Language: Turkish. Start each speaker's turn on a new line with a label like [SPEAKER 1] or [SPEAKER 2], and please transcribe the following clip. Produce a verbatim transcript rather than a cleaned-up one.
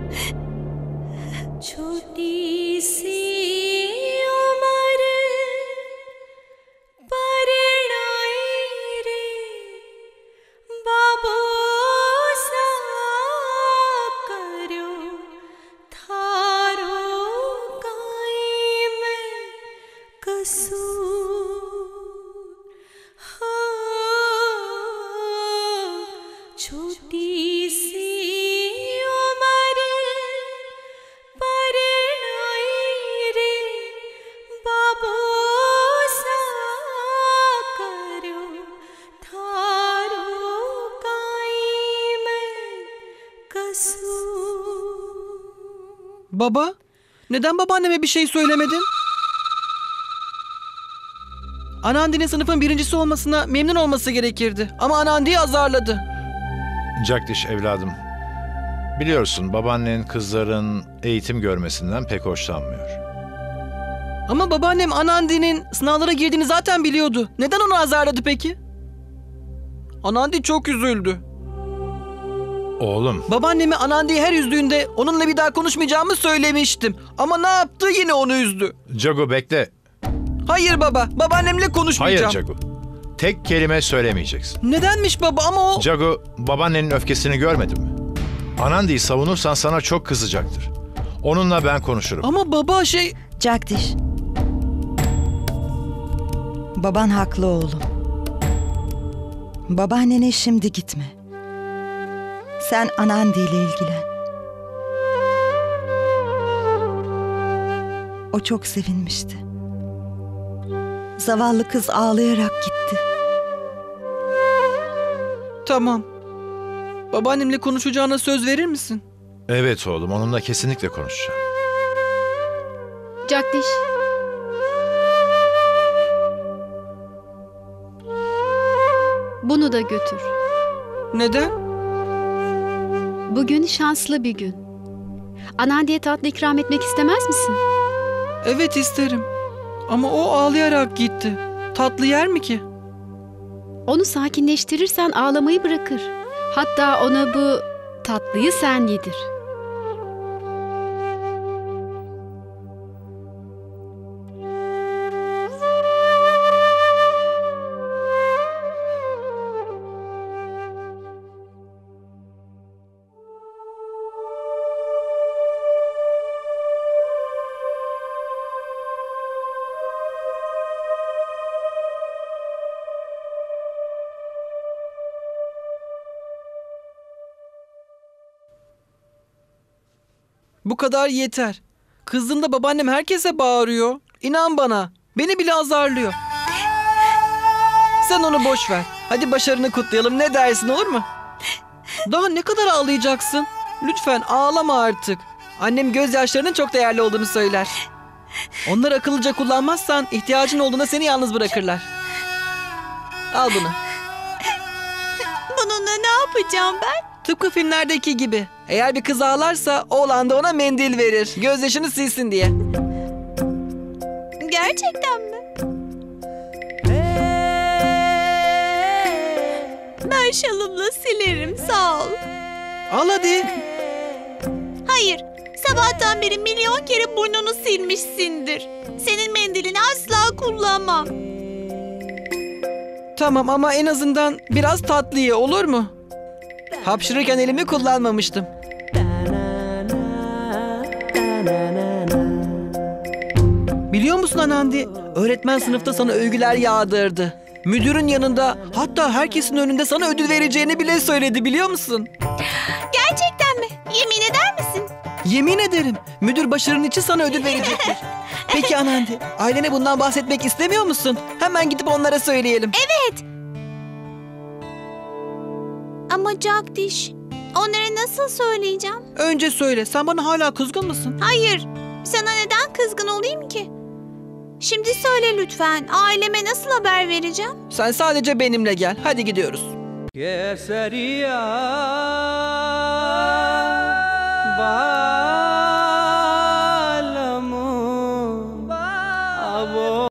[SPEAKER 1] छोटी सी उम्र परिणाई रे बाबू सा करो थारो काई में कसूर हाँ छोटी सी उम्र परिणाई रे बाबू सा करो थारो काई में कसूर।
[SPEAKER 2] Baba, neden babaanneme bir şey söylemedin? Anandi'nin sınıfın birincisi olmasına memnun olması gerekirdi. Ama Anandi'yi azarladı.
[SPEAKER 3] Jagdish evladım, biliyorsun babaannen kızların eğitim görmesinden pek hoşlanmıyor.
[SPEAKER 2] Ama babaannem Anandi'nin sınavlara girdiğini zaten biliyordu. Neden onu azarladı peki? Anandi çok üzüldü.
[SPEAKER 3] Oğlum,
[SPEAKER 2] Babaannemi Anandi'yi her üzdüğünde onunla bir daha konuşmayacağımı söylemiştim. Ama ne yaptı? Yine onu üzdü.
[SPEAKER 3] Jagu bekle.
[SPEAKER 2] Hayır baba, babaannemle konuşmayacağım.
[SPEAKER 3] Hayır Jagu, tek kelime söylemeyeceksin.
[SPEAKER 2] Nedenmiş baba ama o...
[SPEAKER 3] Jagu, babaannenin öfkesini görmedin mi? Anandi'yi savunursan sana çok kızacaktır. Onunla ben konuşurum.
[SPEAKER 2] Ama baba şey...
[SPEAKER 4] Jagdish. Baban haklı oğlum. Babaannene şimdi gitme. Sen Anandi ile ilgilen. O çok sevinmişti. Zavallı kız ağlayarak gitti.
[SPEAKER 2] Tamam. Babaannemle konuşacağına söz verir misin?
[SPEAKER 3] Evet oğlum, onunla kesinlikle konuşacağım.
[SPEAKER 5] Jagdish. Bunu da götür.
[SPEAKER 2] Neden?
[SPEAKER 5] Bugün şanslı bir gün. Anandi'ye tatlı ikram etmek istemez misin?
[SPEAKER 2] Evet isterim. Ama o ağlayarak gitti. Tatlı yer mi ki?
[SPEAKER 5] Onu sakinleştirirsen ağlamayı bırakır. Hatta ona bu tatlıyı sen yedir.
[SPEAKER 2] Bu kadar yeter. Kızdığımda babaannem herkese bağırıyor. İnan bana. Beni bile azarlıyor. Sen onu boş ver. Hadi başarını kutlayalım. Ne dersin, olur mu? Daha ne kadar ağlayacaksın? Lütfen ağlama artık. Annem gözyaşlarının çok değerli olduğunu söyler. Onları akıllıca kullanmazsan ihtiyacın olduğunda seni yalnız bırakırlar. Al bunu.
[SPEAKER 1] Bununla ne yapacağım ben?
[SPEAKER 2] Tıpkı filmlerdeki gibi. Eğer bir kız ağlarsa oğlan da ona mendil verir. Gözyaşını silsin diye.
[SPEAKER 1] Gerçekten mi? Ben şalımla silerim, sağ ol.
[SPEAKER 2] Al hadi.
[SPEAKER 1] Hayır, sabahtan beri milyon kere burnunu silmişsindir. Senin mendilini asla kullanmam.
[SPEAKER 2] Tamam ama en azından biraz tatlı ye, olur mu? Hapşırırken elimi kullanmamıştım. Biliyor musun Anandi? Öğretmen sınıfta sana övgüler yağdırdı. Müdürün yanında, hatta herkesin önünde sana ödül vereceğini bile söyledi, biliyor musun?
[SPEAKER 1] Gerçekten mi? Yemin eder misin?
[SPEAKER 2] Yemin ederim. Müdür başarın için sana ödül verecektir. Peki Anandi, ailene bundan bahsetmek istemiyor musun? Hemen gidip onlara söyleyelim.
[SPEAKER 1] Evet. Ama Jagdish, onlara nasıl söyleyeceğim?
[SPEAKER 2] Önce söyle, sen bana hala kızgın mısın?
[SPEAKER 1] Hayır, sana neden kızgın olayım ki? Şimdi söyle lütfen, aileme nasıl haber vereceğim?
[SPEAKER 2] Sen sadece benimle gel, hadi gidiyoruz.
[SPEAKER 6] Keseriya ba